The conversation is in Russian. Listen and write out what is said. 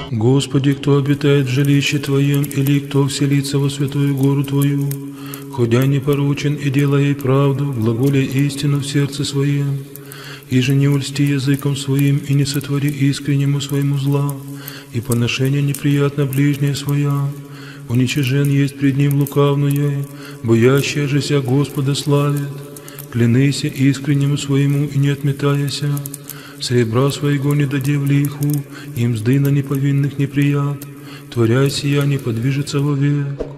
Господи, кто обитает в жилище Твоем, или кто вселится во святую гору Твою, ходя непорочен и делая правду, глаголя истину в сердце своем, и же не ульсти языком своим, и не сотвори искреннему своему зла, и поношение неприятно ближнее своя, уничижен есть пред ним лукавное, боящая же ся Господа славит, клянися искреннему своему и не отметаяся, серебра своего не даде в лиху, и мзды на неповинных неприят, творя сия не подвижется вовек.